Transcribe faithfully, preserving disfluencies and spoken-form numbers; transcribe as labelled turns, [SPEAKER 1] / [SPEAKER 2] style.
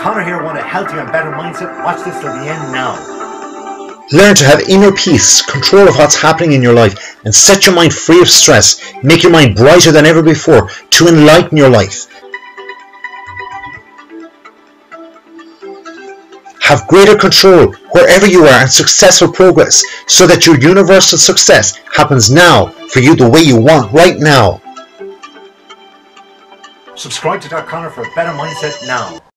[SPEAKER 1] Conor here, want a healthier and better mindset? Watch this till the end now.
[SPEAKER 2] Learn to have inner peace, control of what's happening in your life, and set your mind free of stress. Make your mind brighter than ever before to enlighten your life. Have greater control wherever you are and successful progress so that your universal success happens now for you the way you want right now.
[SPEAKER 1] Subscribe to Doctor Conor for a better mindset now.